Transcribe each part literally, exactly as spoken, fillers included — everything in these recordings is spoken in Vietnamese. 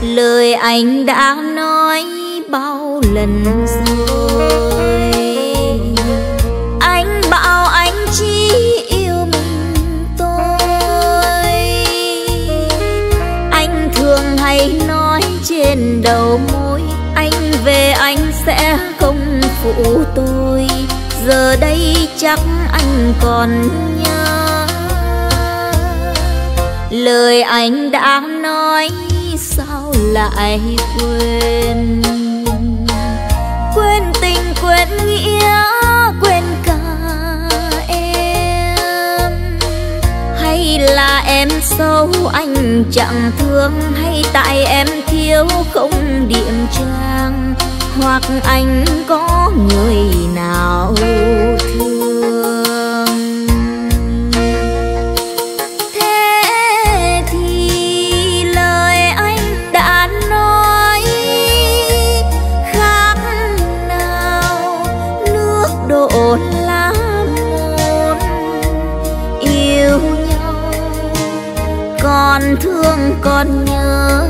Lời anh đã nói bao lần rồi, anh bảo anh chỉ yêu mình tôi. Anh thường hay nói trên đầu môi, anh về anh sẽ không phụ tôi. Giờ đây chắc anh còn nhớ lời anh đã nói, sao lại quên. Quên tình, quên nghĩa, quên cả em. Hay là em xấu anh chẳng thương, hay tại em thiếu không điểm trang, hoặc anh có người nào thương. Thế thì lời anh đã nói khác nào nước đổ lá mòn. Yêu nhau còn thương còn nhớ,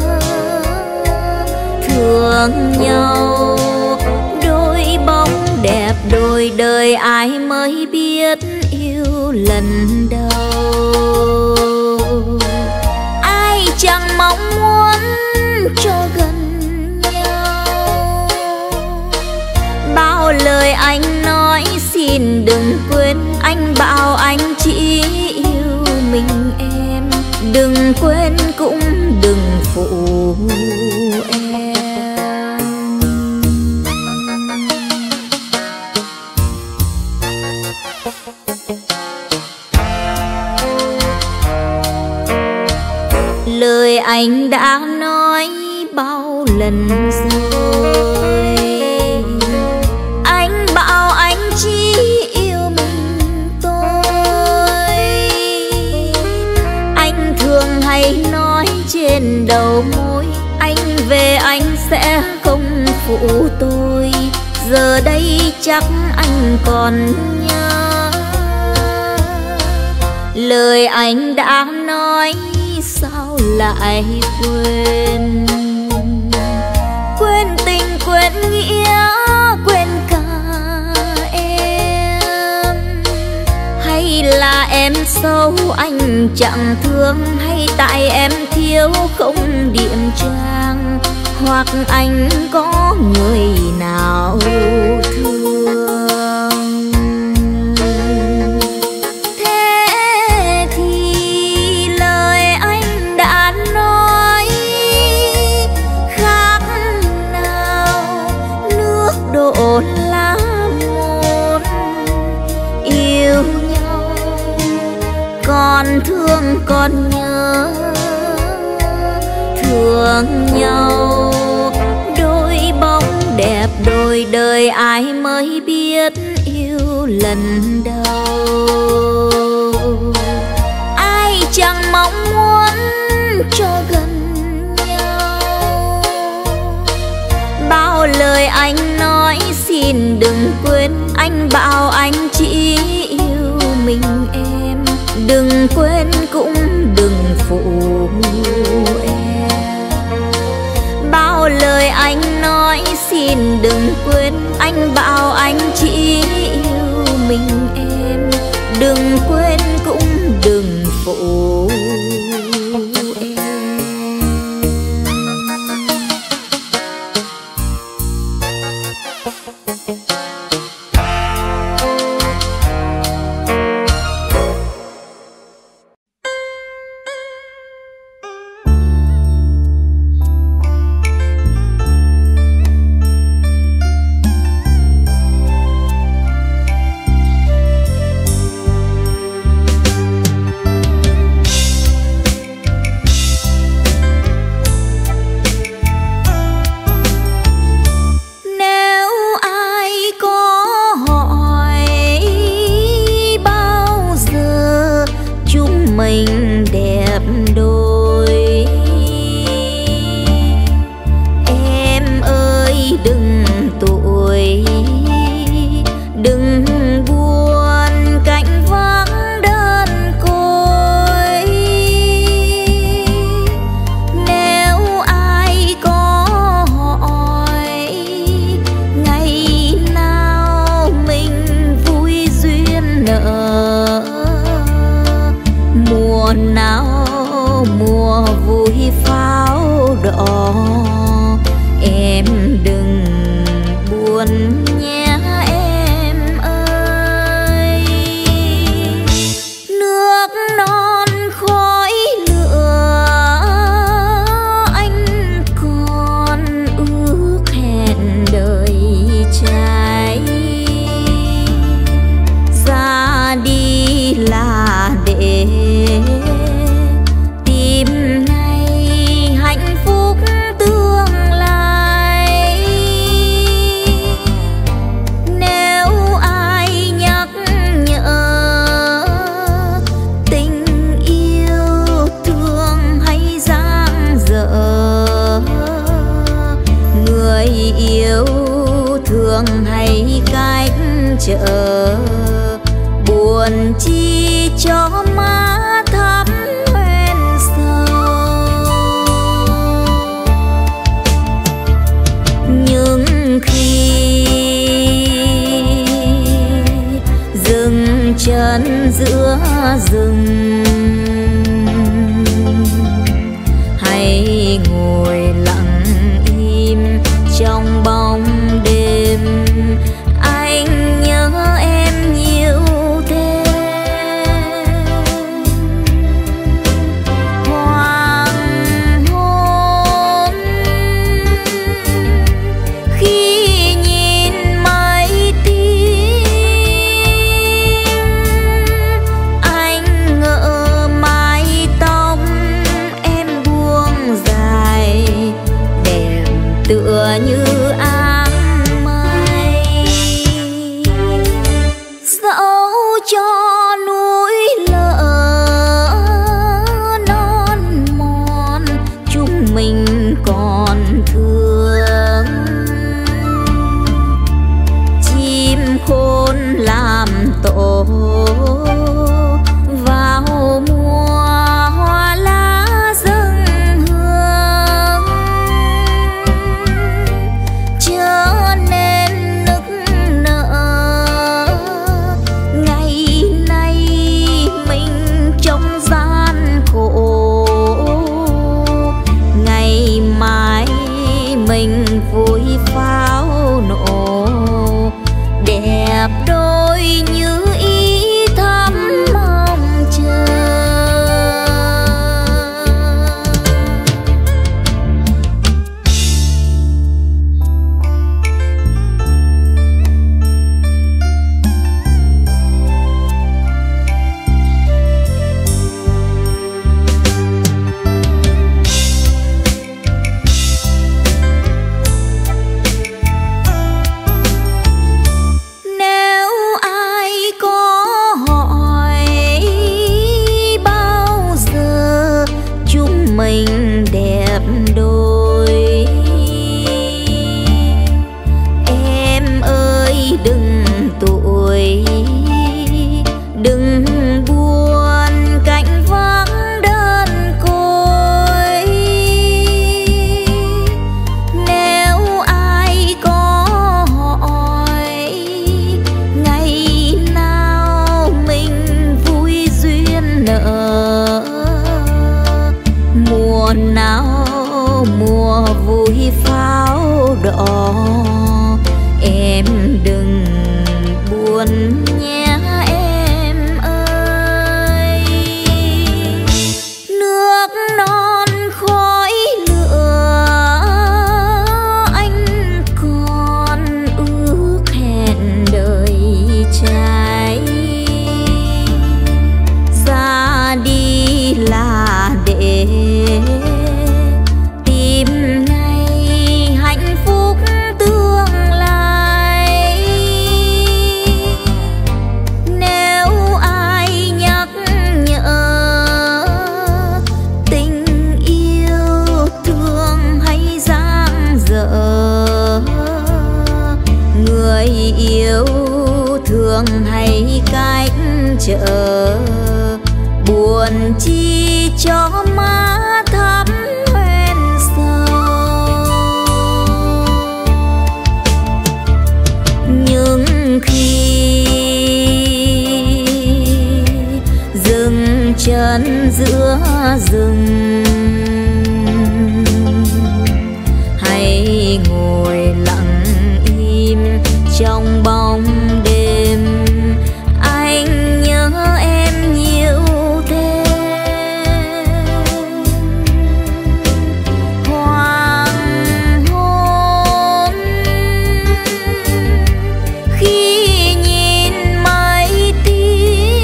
thương nhau đôi bóng đẹp đôi đời, ai mới biết yêu lần đầu. Ai chẳng mong muốn cho gần nhau, bao lời anh nói xin đừng quên. Anh bảo anh chỉ yêu mình em, đừng quên cũng đừng phụ em. Lời anh đã nói bao lần rồi, anh bảo anh chỉ yêu mình tôi. Anh thường hay nói trên đầu môi, anh về anh sẽ không phụ tôi. Giờ đây chắc anh còn nhớ lời anh đã nói, sao lại quên. Quên tình, quên nghĩa, quên cả em. Hay là em xấu anh chẳng thương, hay tại em thiếu không điểm trang, hoặc anh có người nào thương. Đổ lá mòn. Yêu nhau còn thương còn nhớ, thương nhau đôi bóng đẹp đôi đời, ai mới biết yêu lần đầu. Ai chẳng mong muốn cho gần nhau, bao lời anh nói xin đừng quên. Anh bảo anh chỉ yêu mình em, đừng quên cũng đừng phụ em. Bao lời anh nói xin đừng quên. Anh bảo anh chỉ yêu mình em, đừng quên cũng đừng phụ em. mùa nào mùa vui pháo đỏ, em đừng buồn nhé em ơi. Nước non khói lửa anh còn ước hẹn đời trai, ra đi là để tìm ngày hạnh phúc tương lai. Nếu ai nhắc nhở tình yêu thương hay dang dở, người yêu thương hay cách trở, buồn chi cho má thắm hoen sầu. Nhưng khi dừng chân giữa rừng, hay ngồi lặng im trong bóng đêm, anh nhớ em nhiều thêm. Hoàng hôn khi nhìn mây tím, anh ngỡ mái tóc em buông dài, đẹp tựa như áng mây. Dẫu cho núi lở non mòn, chúng mình còn thương. Chim khôn làm tổ vào mùa hoa lá dâng hương, chớ nên nức nở ngày nay mình trong gian khổ. Ngày mai mình vui pháo nổ, đẹp đôi như ý thắm mong chờ. Nếu ai có hỏi bao giờ chúng mình đẹp đôi, em ơi đừng tuổi, đừng buồn cảnh vắng đơn côi. Nếu ai có hỏi ngày nào mình vui duyên nợ, mùa nào mùa vui pháo đỏ, em đừng buồn nhé em ơi. Nước non khói lửa anh còn ước hẹn đời trai, ra đi là để tìm ngày hạnh phúc tương lai. Nếu ai nhắc nhở tình yêu thương hay dang dở, người yêu thương hay cách trở, buồn chi cho má thắm hoen sầu. Nhưng khi dừng chân vườn giữa rừng, hay ngồi lặng im trong bóng đêm. Anh nhớ em nhiều thêm. Hoàng hôn khi nhìn mây tím,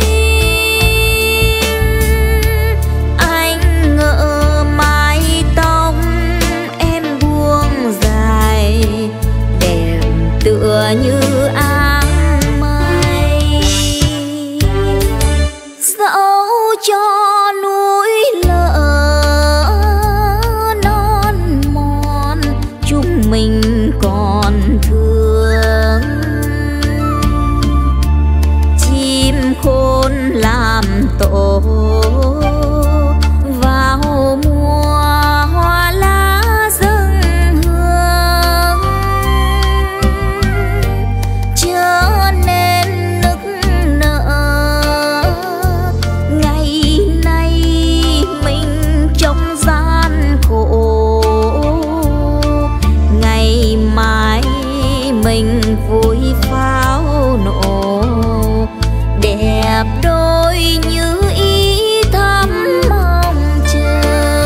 anh ngỡ mái tóc em buông dài, đẹp tựa như áng mây. Dẫu cho núi lở non mòn, chúng mình còn thương. Chim khôn làm tổ vào mùa hoa lá dâng hương, chớ nên nức nở. Ngày nay mình trong gian khổ, ngày mai mình vui pháo nổ. Đẹp đôi như ý thắm mong chờ,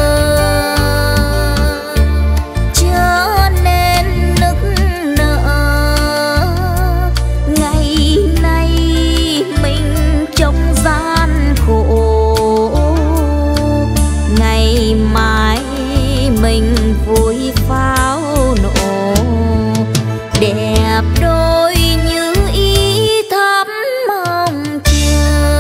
chớ nên nức nở. Ngày nay mình trong gian khổ, ngày mai mình vui pháo nổ. Đẹp đôi như ý thắm mong chờ.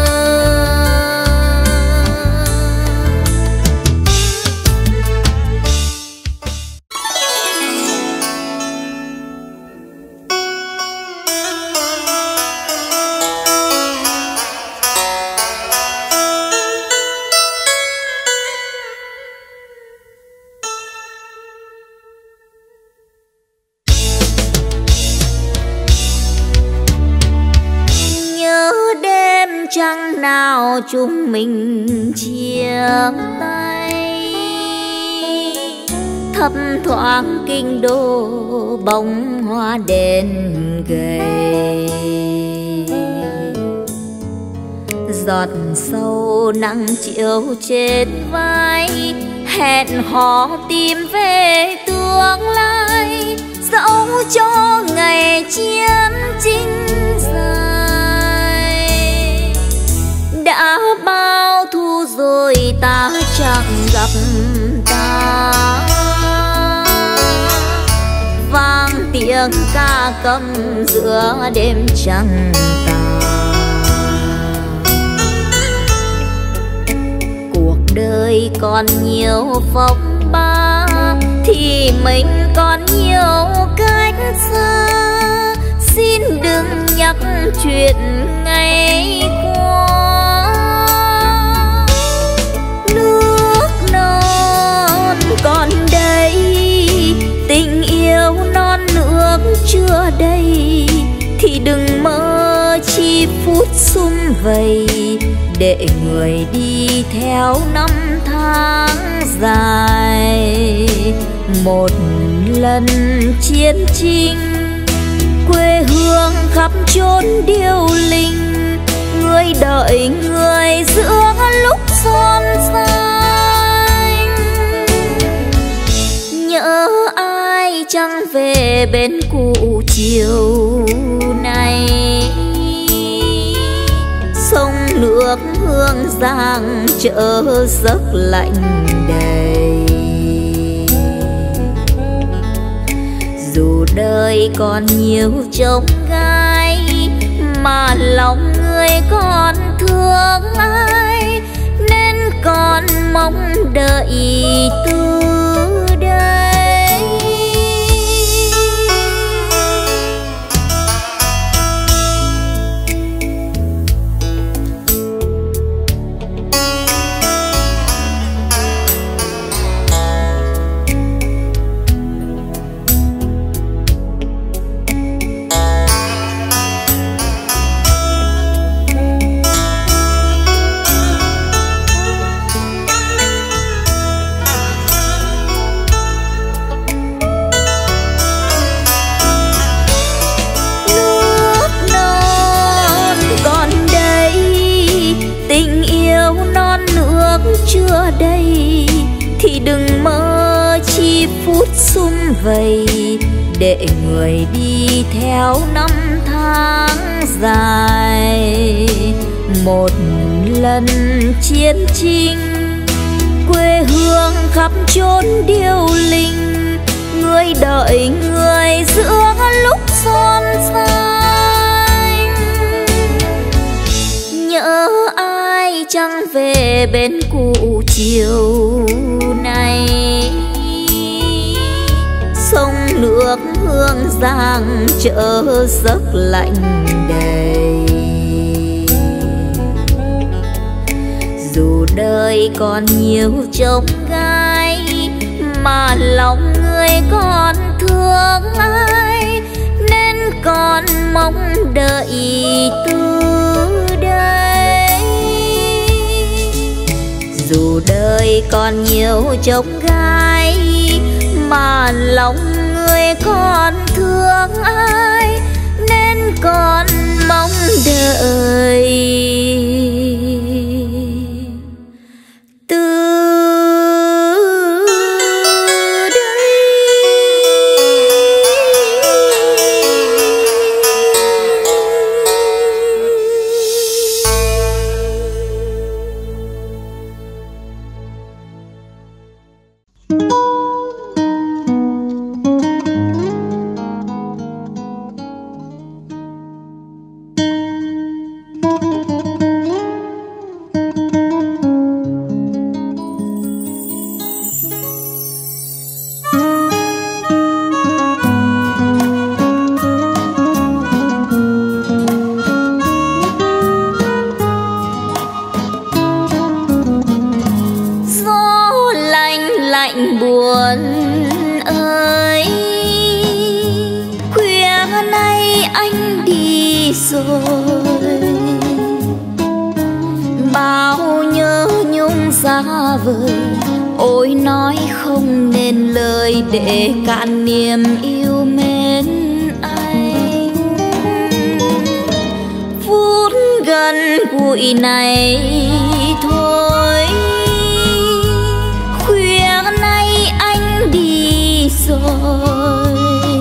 Nhớ đêm trăng nào chúng mình chia tay, thấp thoáng kinh đô bóng hoa đèn gầy. Giọt sâu nắng chiều trên vai, hẹn hò tìm về tương lai. Dẫu cho ngày chiến tranh dài, đã bao thu rồi ta chẳng gặp ta. Vang tiếng ca cầm giữa đêm trăng tà. Cuộc đời còn nhiều phong ba, thì mình còn nhiều cách xa. Xin đừng nhắc chuyện ngày qua. Nước non còn đây, tình yêu non nước chưa đầy, thì đừng mơ chi phút sum vầy, để người đi theo năm tháng dài. Một lần chiến tranh, quê hương khắp chốn điêu linh, người đợi người giữa lúc son xanh. Nhớ ai chăng về bên cũ chiều nay, sông nước hương giang chợ giấc lạnh đầy. Dù đời còn nhiều chông gai, mà lòng người còn thương ai, nên còn mong đợi từ đây. chưa đầy thì đừng mơ chi phút sum vầy, để người đi theo năm tháng dài. Một lần chiến tranh quê hương khắp chốn điêu linh, người đợi người giữa lúc son xanh. Nhớ ai chẳng về bên cũ chiều nay, sông nước hương giang chợ giấc lạnh đầy. Dù đời còn nhiều chông gai mà lòng người còn thương ai, nên còn mong đợi từ đây. Dù đời còn nhiều chông gai mà lòng người còn thương ai, nên còn mong đợi từ buồn ơi. Khuya nay anh đi rồi, bao nhớ nhung xa vời, ôi nói không nên lời để cạn niềm yêu mến anh. Phút gần gũi này thôi, rồi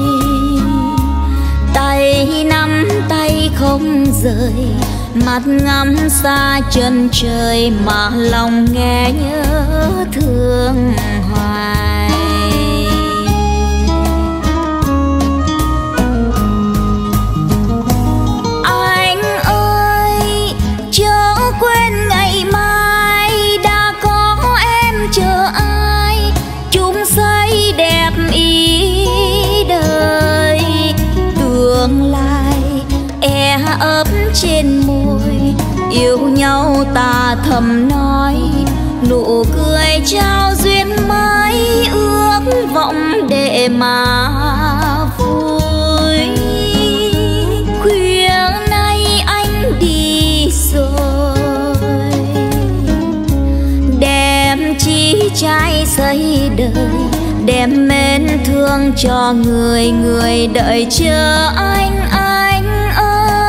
tay nắm tay không rời, mắt ngắm xa chân trời mà lòng nghe nhớ thương hoài. Anh ơi chớ quên ngày mai đã có em chờ ai, chung xây đẹp ý đời. Tương lai e ấp trên môi, yêu nhau ta thầm nói, nụ cười trao duyên mới ước vọng để mà vui. Khuya nay anh đi rồi, đem chi trái xây đời, đem mến thương cho người người đợi chờ anh anh ơi.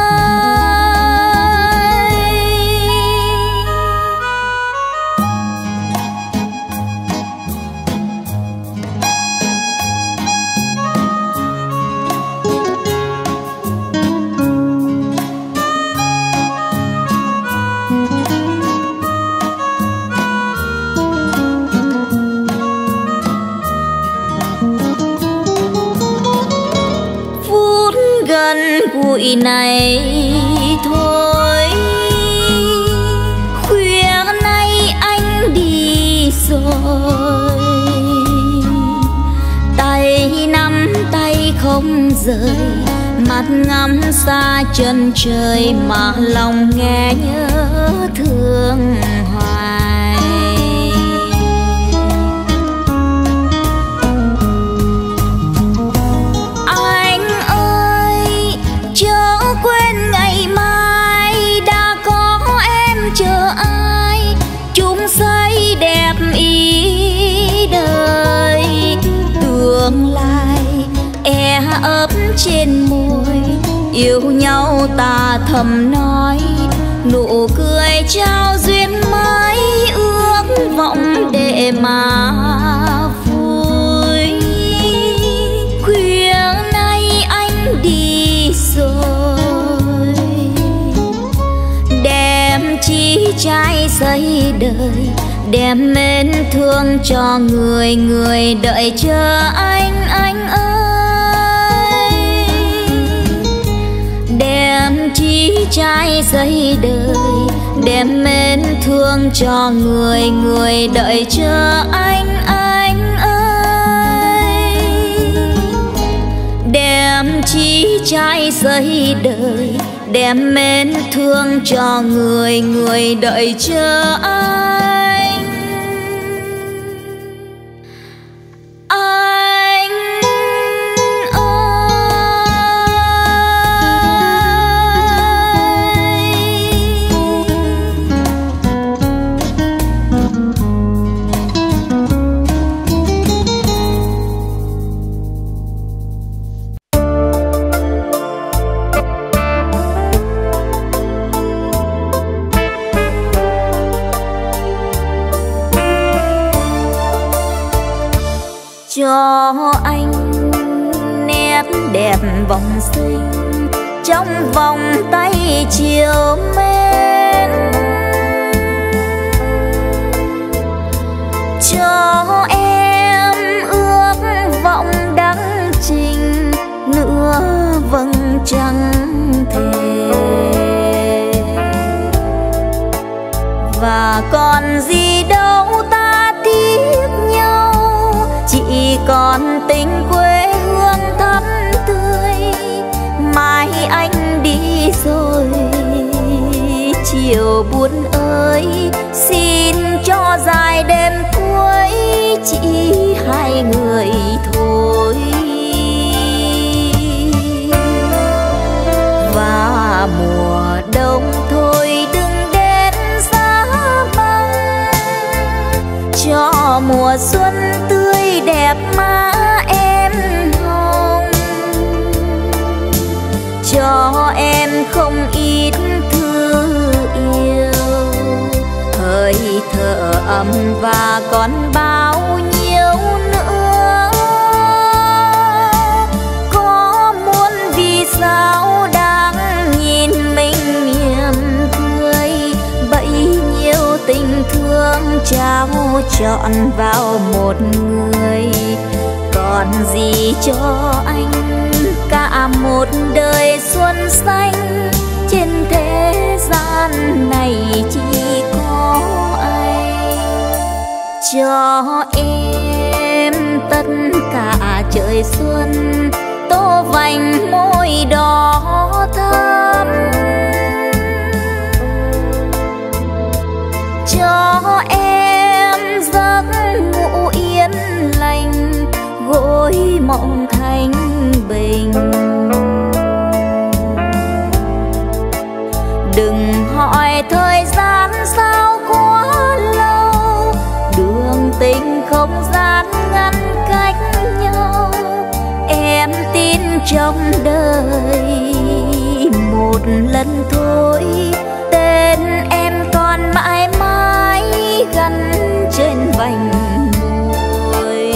Gũi này thôi, khuya nay anh đi rồi, tay nắm tay không rời, mắt ngắm xa chân trời mà lòng nghe nhớ thương hoài. Tương lai e ấp trên môi, yêu nhau ta thầm nói, nụ cười trao duyên mới ước vọng về mà vui. Khuya nay anh đi rồi, đem chí trái giấy đời, đem mến thương cho người, người đợi chờ anh, anh ơi. Đem chí trái giấy đời, đem mến thương cho người, người đợi chờ anh, anh ơi. Đem chí trái giấy đời, đem mến thương cho người, người đợi chờ anh. Cho anh nét đẹp vòng xinh trong vòng tay chiều mến, cho em ước vọng đắng trình nửa vầng trăng thề. Và còn gì đâu ta tiếc nhau, chỉ còn tình quê hương thắm tươi. Mai anh đi rồi chiều buồn ơi, xin cho dài đêm cuối chỉ hai người thôi. Và mùa đông thôi đừng đến giá băng, cho mùa xuân tươi đẹp má em hồng. Cho em không ít thư yêu, hơi thở ấm và còn bao nhiêu nữa. Có muôn vì sao đang nhìn mình mỉm cười, bấy nhiêu tình thương trao trọn vào một người. Còn gì cho anh cả một đời xuân xanh, trên thế gian này chỉ có anh. Cho em tất cả trời xuân, tô vành môi đỏ thắm. Cho em giấc ngủ yên lành, gối mộng thanh bình. Đừng hỏi thời gian sao quá lâu, đường tình không gian ngăn cách nhau. Em tin trong đời một lần thôi, tên em còn mãi mãi gắn trên vành môi.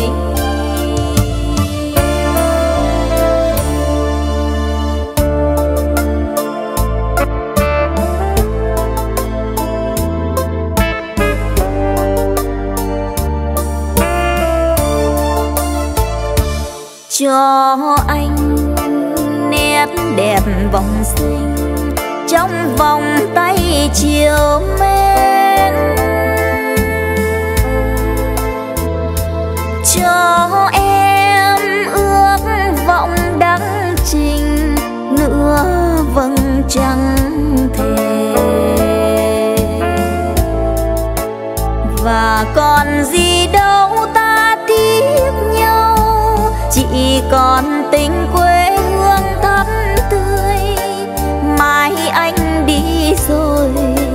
Cho anh nét đẹp vòng xinh trong vòng tay chiều mến, cho em ước vọng đắng trình nửa vầng trăng thề. Và còn gì đâu ta tiếc nhau, chỉ còn tình quê hương thắm tươi. Mai anh đi rồi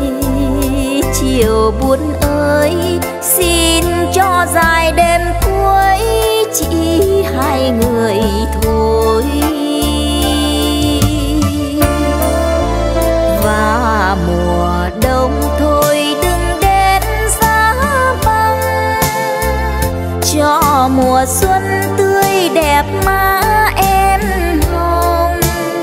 chiều buồn ơi, xin cho dài đêm cuối chỉ hai người thôi. Và mùa đông thôi đừng đến giá băng, cho mùa xuân tươi đẹp má em hồng,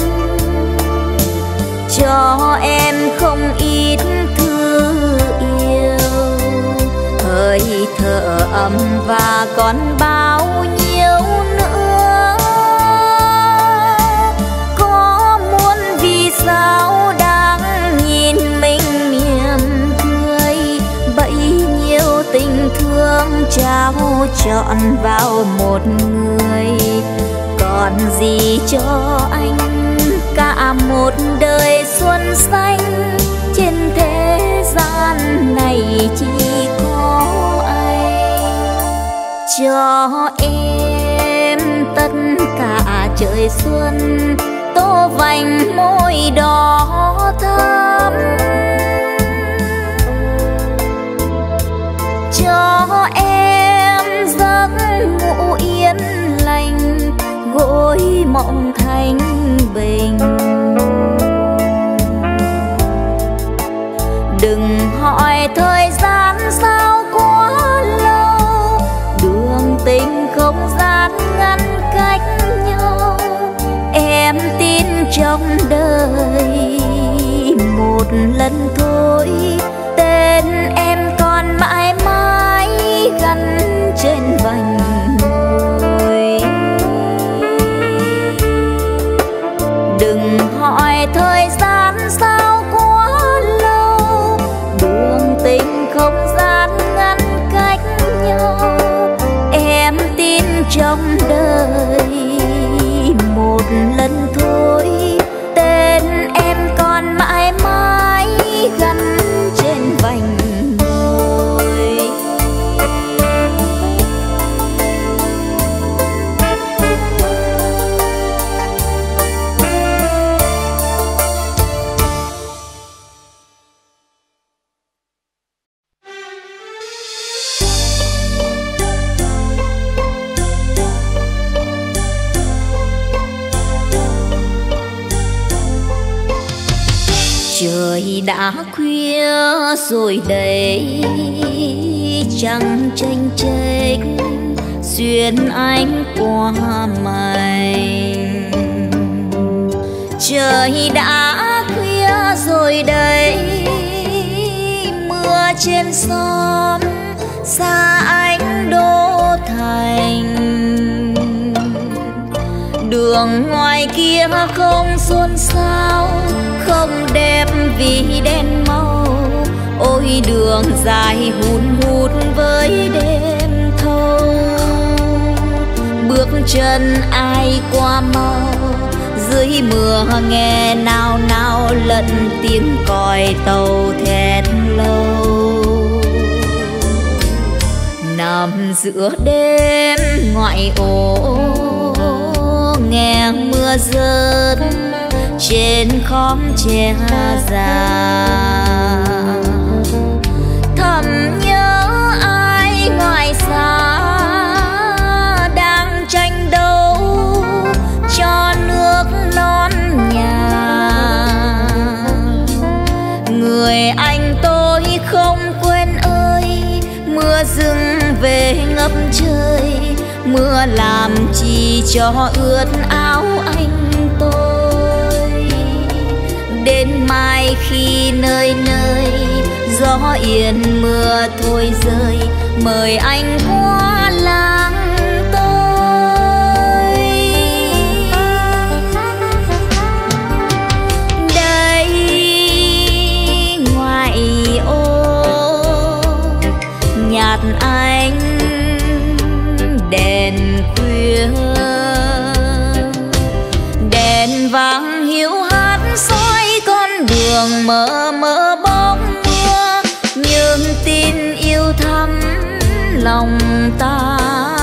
cho em không ít thứ yêu, hơi thở ấm và còn bao nhiêu nữa. Có muôn vì sao đang nhìn mình mỉm cười, bấy nhiêu tình thương trao trọn vào một người. Còn gì cho anh cả một đời xuân xanh, trên thế gian này chỉ có anh. Cho em tất cả trời xuân, tô vành môi đỏ thắm, cho em giấc ngủ yên lành, gối mộng thanh bình. Đừng hỏi thời gian sao quá lâu, đường tình không gian ngăn cách nhau. Em tin trong đời một lần thôi, tên em còn mãi mãi gắn trên vành môi. Đừng hỏi thời gian sao quá lâu, đường tình không gian ngăn cách nhau. Em tin trong đời một lần thôi, tên em còn mãi mãi gắn trên vành môi. Trời đã khuya rồi đấy, trăng chênh chênh xuyên ánh qua mảnh. Trời đã khuya rồi đấy, mưa trên xóm xa ánh đô thành. Đường ngoài kia không xôn xao, không đẹp vì đèn màu. Ôi đường dài hun hút với đêm thâu, bước chân ai qua mau. Dưới mưa nghe nao nao lẫn tiếng còi tàu thét lâu. Nằm giữa đêm ngoại ô, nghe mưa rớt trên khóm tre già. Thầm nhớ ai ngoài xa đang tranh đấu cho nước non nhà. Người anh tôi không quên ơi, mưa dừng về ngập trời. Mưa làm chi cho ướt áo anh tôi. Đến mai khi nơi nơi gió yên mưa thôi rơi, mời anh qua làng tôi. Đây ngoài ô nhạt ánh đèn khuya, đèn vàng hiu hắt soi con đường mờ mờ bóng mưa. Nhưng tin yêu thắm lòng ta,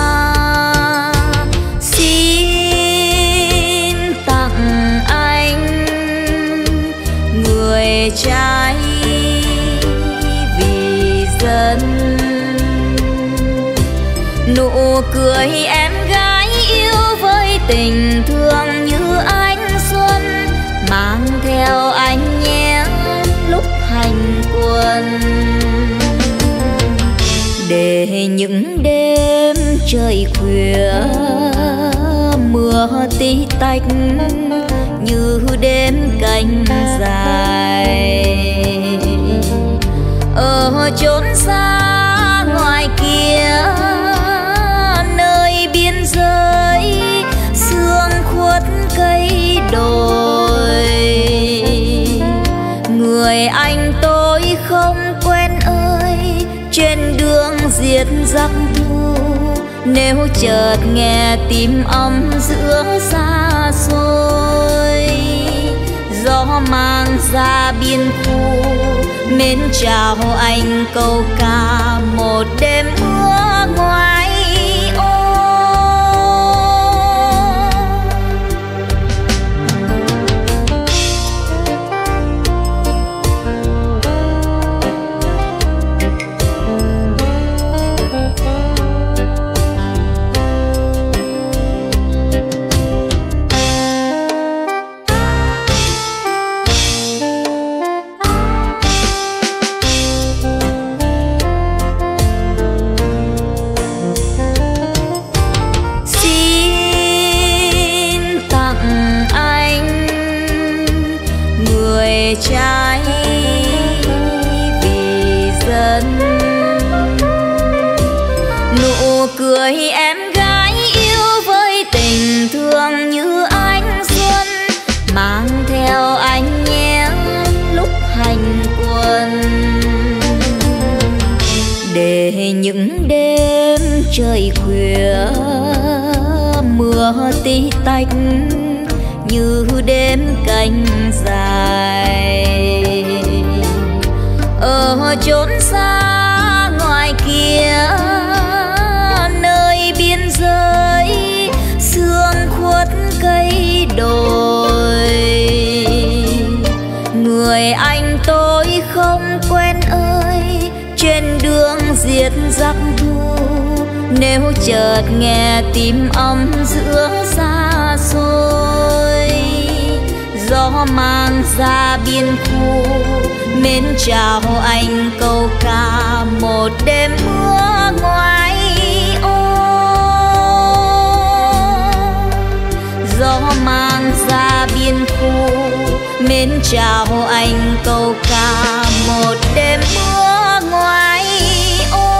xin tặng anh người trai vì dân. Nụ cười em gái yêu với tình thương như ánh xuân, mang theo anh nhé lúc hành quân. Để những đêm trời khuya mưa tí tách như đêm canh dài. Ở chốn xa ngoài kia nơi biên giới sương khuất cây đồi, người anh tôi không quen ơi trên đường diệt giặc thù. Nếu chợt nghe tim ấm giữa xa xôi, gió mang ra biên khu mến chào anh câu ca một đêm mưa ngoài ô. Trái vì dân, nụ cười em gái yêu với tình thương như ánh xuân, mang theo anh nhé lúc hành quân. Để những đêm trời khuya mưa tí tách như đêm canh dài. Ở chốn xa ngoài kia nơi biên giới sương khuất cây đồi, người anh tôi không quen ơi trên đường diệt giặc thù. Nếu chợt nghe tim ấm giữa xa xôi, gió mang ra biên khu mến chào anh câu ca một đêm mưa ngoài ô. Gió mang ra biên khu mến chào anh câu ca một đêm mưa ngoài ô.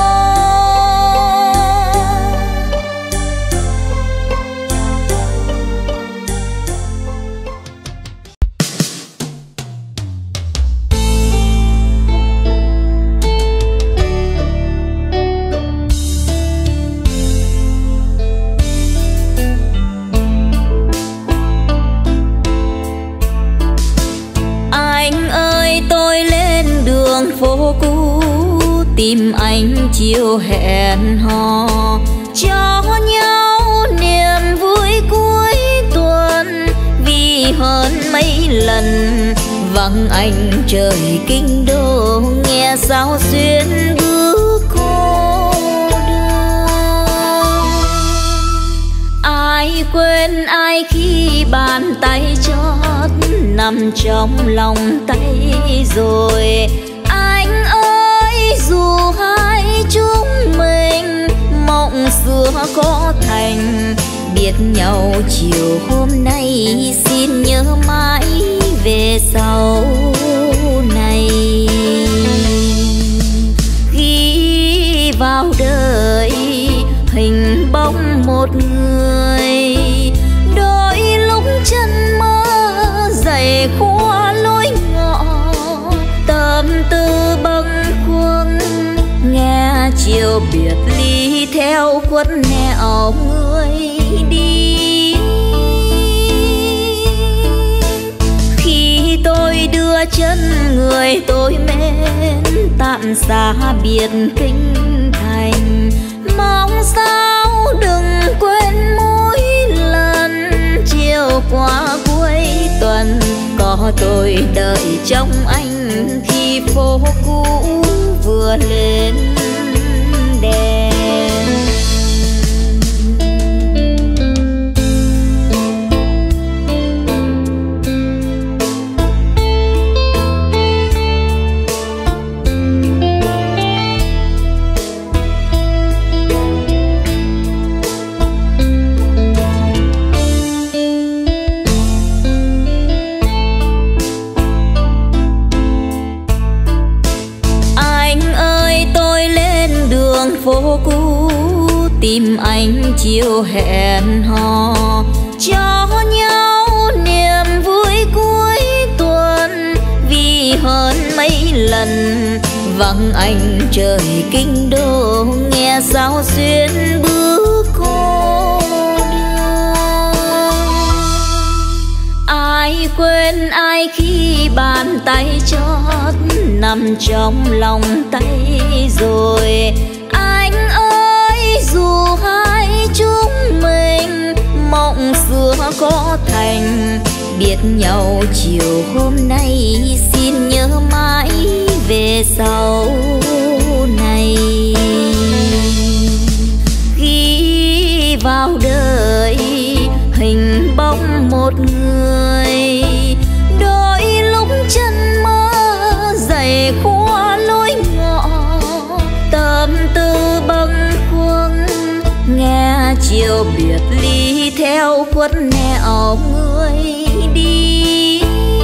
Phố cũ tìm anh chiều hẹn hò cho nhau niềm vui cuối tuần. Vì hơn mấy lần vắng anh trời kinh đô, nghe sao xuyên bước cô đơn. Ai quên ai khi bàn tay chót nằm trong lòng tay rồi. Anh ơi dù hai chúng mình mộng xưa có thành, biết nhau chiều hôm nay xin nhớ mãi về sau này. Ghi vào đời hình bóng một người, đôi lúc chân mơ dày khua lối ngõ. Tâm tư bâng khuâng nghe chiều biệt ly theo khuất nẻo người đi. Khi tôi đưa chân người tôi mến tạm xa biệt kinh thành, mong sao đừng quên mỗi lần chiều qua cuối tuần có tôi đợi trong anh khi phố cũ vừa lên đèn. phố cũ tìm anh chiều hẹn hò, cho nhau niềm vui cuối tuần. Vì hơn mấy lần vắng anh trời kinh đô, nghe sao xuyên bước cô đơn. Ai quên ai khi bàn tay chót nằm trong lòng tay rồi. Anh ơi dù hai chúng mình mộng xưa có thành, biết nhau chiều hôm nay xin nhớ mãi về sau này. Ghi vào đời hình bóng một người, đôi lúc chân mơ dày khua lối ngõ, tâm tư bâng khuâng nghe chiều biệt ly theo khuất nẻo người đi.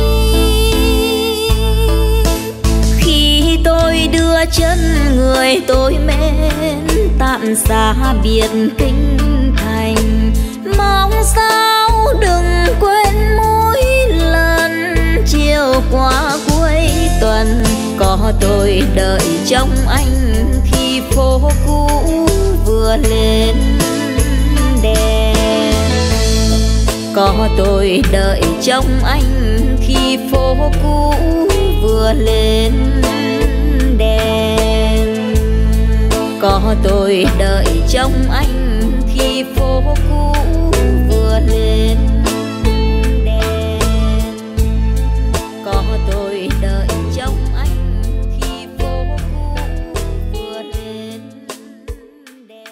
Khi tôi đưa chân người tôi mến tạm xa biệt kinh thành, mong sao đừng quên mỗi lần chiều qua cuối tuần có tôi đợi trong anh khi phố cũ vừa lên đèn. Có tôi đợi trong anh khi phố cũ vừa lên đèn. Có tôi đợi trong anh khi phố cũ vừa lên đèn. Có tôi đợi trong anh khi phố cũ vừa lên đèn.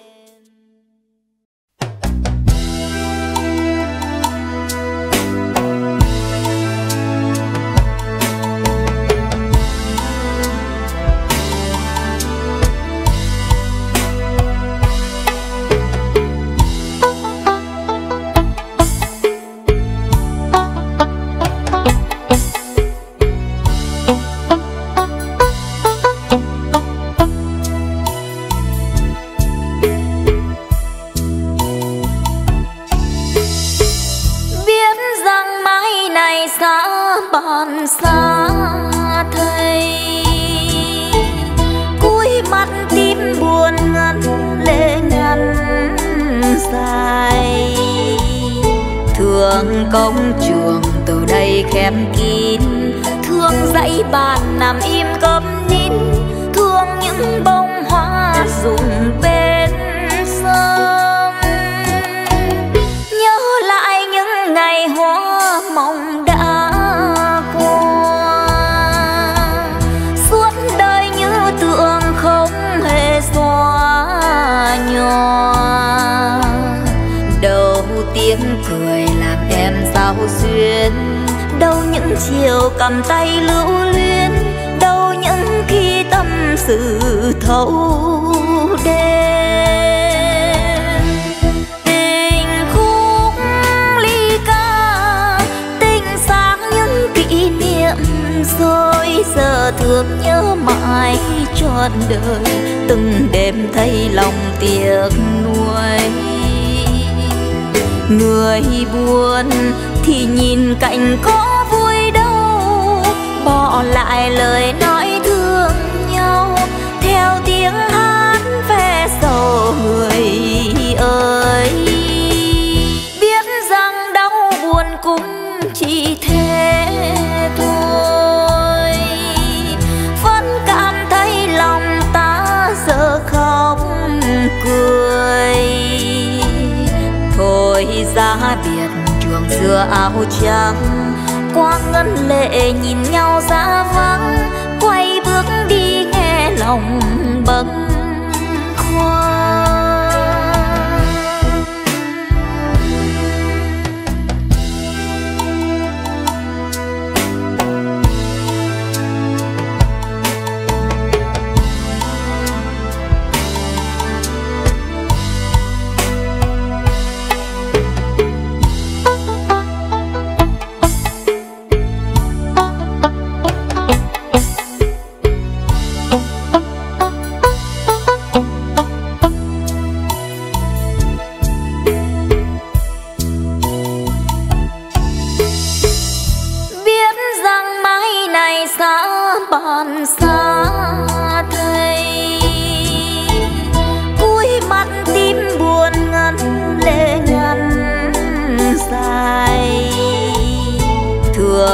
Bàn xa thầy cúi mắt tim buồn ngăn lệ ngăn dài. Thương công trường từ đây khép kín, thương dãy bàn nằm im câm nín, thương những bông hoa rụng bên sông. Nhớ lại những ngày hoa mộng đã nhòa. Đâu tiếng cười làm em sao xuyên, đâu những chiều cầm tay lưu luyến, đâu những khi tâm sự thấu đêm. Tình khúc ly ca tình sáng những kỷ niệm, rồi giờ thương nhớ mãi trọn đời, từng đêm thấy lòng tiếc nuối. Người buồn thì nhìn cảnh có vui đâu, bỏ lại lời nói thương nhau theo tiếng hát ve sầu người ơi. Biết rằng đau buồn cũng chỉ thế thôi, vẫn cảm thấy lòng ta giờ khóc cười. Thôi ra biệt trường xưa áo trắng, qua ngân lệ nhìn nhau ra vắng, quay bước đi nghe lòng bâng khuâng.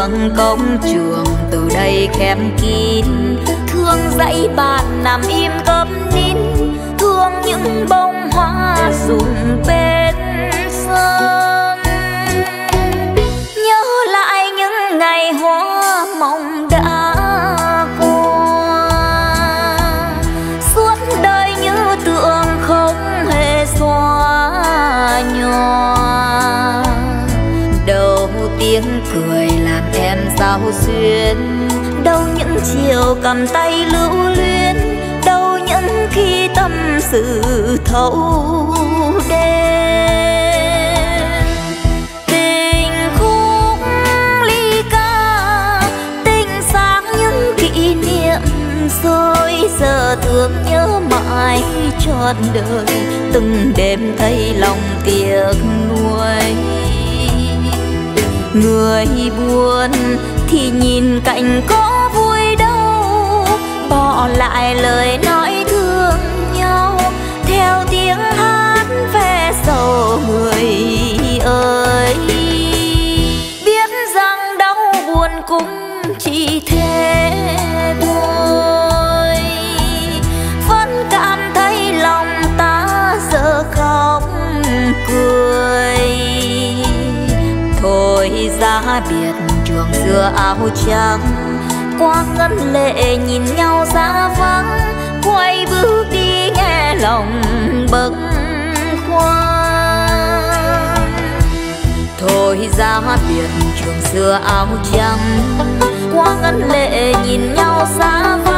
đường công trường từ đây khép kín. Thương dãy bàn nằm im câm nín, thương những bông hoa rụng bên sân. Nhớ lại những ngày hoa mộng đã qua, suốt đời như tượng không hề xóa nhòa. Đâu tiếng cười làm em giao xuyên, đâu những chiều cầm tay lưu luyến, đâu những khi tâm sự thấu đêm. Tình khúc ly ca, tình sáng những kỷ niệm, rồi giờ thương nhớ mãi trọn đời, từng đêm thấy lòng tiếc nuối. Người buồn thì nhìn cảnh có vui đâu, bỏ lại lời nói thương nhau, theo tiếng hát ve sầu người ơi. Biết rằng đau buồn cũng chỉ thế thôi, vẫn cảm thấy lòng ta giờ khóc cười. Thôi ra biệt chuồng xưa áo trắng, qua ngân lệ nhìn nhau giá vắng, quay bước đi nghe lòng bâng khoăn. Thôi ra biệt chuồng xưa áo trắng, qua ngân lệ nhìn nhau giá vắng.